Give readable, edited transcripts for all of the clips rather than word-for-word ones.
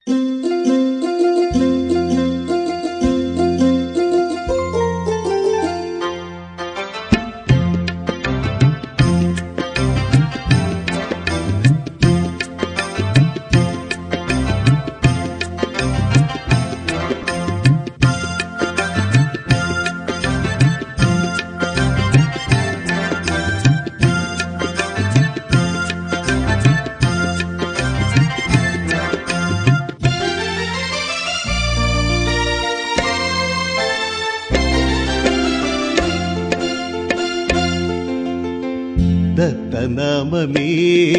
దత్తనామమే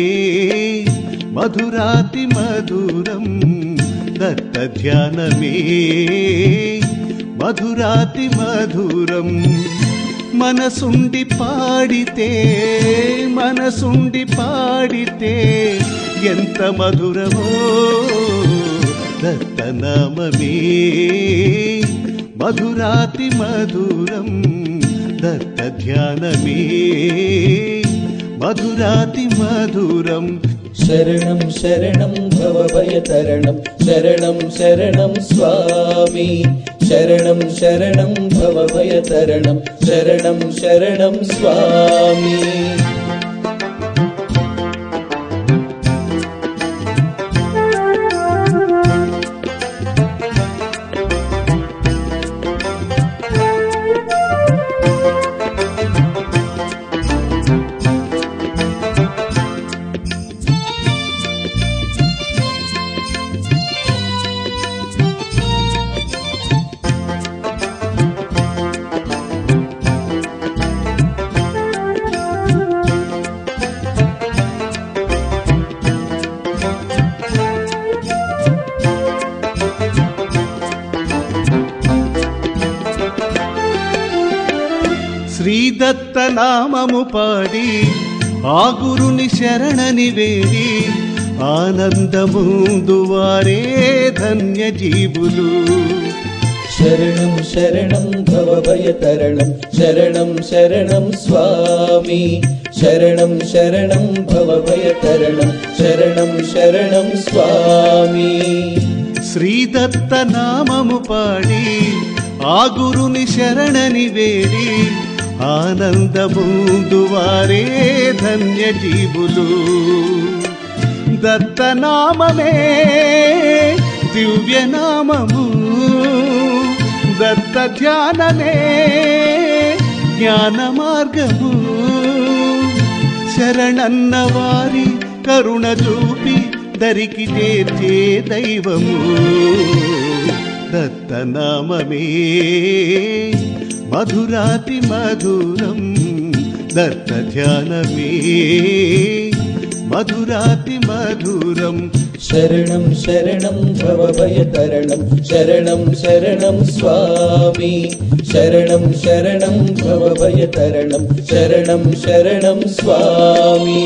మధురాతి మధురం, దత్త ధ్యానమే మధురాతి మధురం. మనసుండి పాడితే మనసుండి పాడితే ఎంత మధురమో, దత్తనామమే మధురాతి మధురం, దత్త ధ్యానమే మధురాతి మధురం. శరణం శరణం భవభయతరణం, శరణం శరణం స్వామి, శరణం శరణం భవభయతరణం, శరణం శరణం స్వామి. శ్రీదత్త నామము పాడి ఆ గురుని శరణని వేడి ఆనందముందు వారే ధన్య జీవులు. శరణం శరణం భవభయతరణం, శరణం శరణం స్వామి, శరణం శరణం భవభయతరణం, శరణం శరణం స్వామి. శ్రీదత్త నామము పాడి ఆ గురుని శరణని వేడి ఆనందముందు వారే ధన్య జీవులు. దత్తనామమే దివ్యనామము, దత్త ధ్యానమే జ్ఞాన మార్గము. శరణన్న వారి కరుణ చూపి దరికి చేర్చే దైవము. దత్తనామమే మధురాతి మధురం, దత్త ధ్యానమే మధురాతి మధురం. శరణం శరణం భవభయతరణం, శరణం శరణం స్వామి, శరణం శరణం భవభయతరణం, శరణం శరణం స్వామి.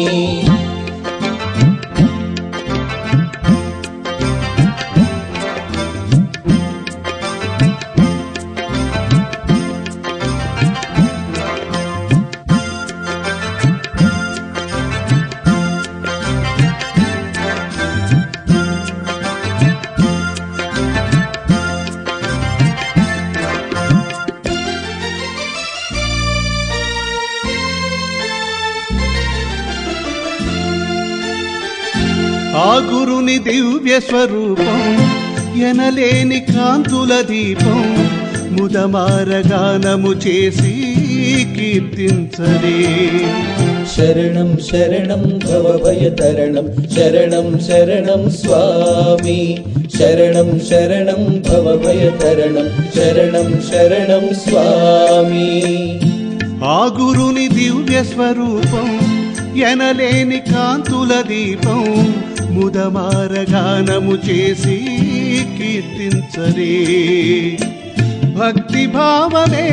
ఆ గురుని దివ్య స్వరూపం ఎనలేని కాంతుల దీపం, ముదమారగానము చేసి కీర్తించరే. శరణం శరణం భవభయతరణం, శరణం శరణం స్వామి, శరణం శరణం భవభయతరణం, శరణం శరణం స్వామి. ఆ గురుని దివ్య స్వరూపం ఎనలేని కాంతుల దీపం, ముదమారగానము చేసి కీర్తించరే. భక్తి భావమే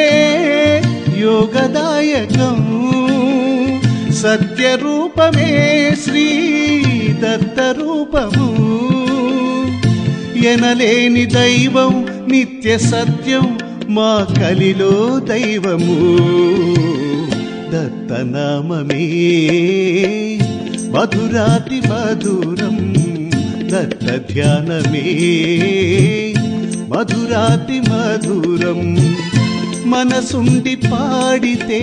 యోగదాయకం, సత్య రూపమే శ్రీ దత్త రూపము. ఎనలేని దైవం నిత్య సత్యం మా కలిలో దైవము. దత్తనామమే మధురాతి మధురం, దత్త ధ్యానమే మధురాతి మధురం మనసుండి పాడితే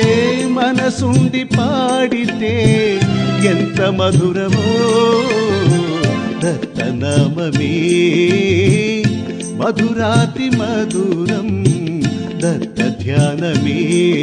ఎంత మధురమో దత్తనామమే మధురాతి మధురం దత్త ధ్యానమే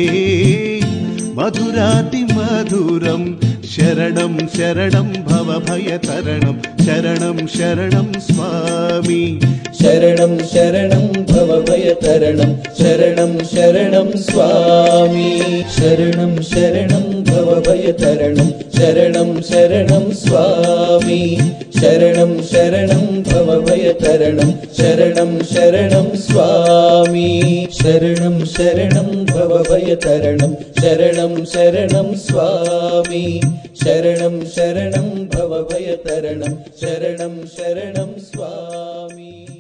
మధురాతి మధురం శరణం శరణం భవభయతరణం శరణం శరణం స్వామి శరణం శరణం భవభయతరణం శరణం శరణం స్వామి శరణం శరణం భవభయతరణం శరణం శరణం స్వామి శరణం శరణం భవభయతరణం శరణం శరణం స్వామి శరణం శరణం భవభయతరణం శరణం శరణం స్వామి శరణం శరణం భవభయతరణం శరణం శరణం స్వామి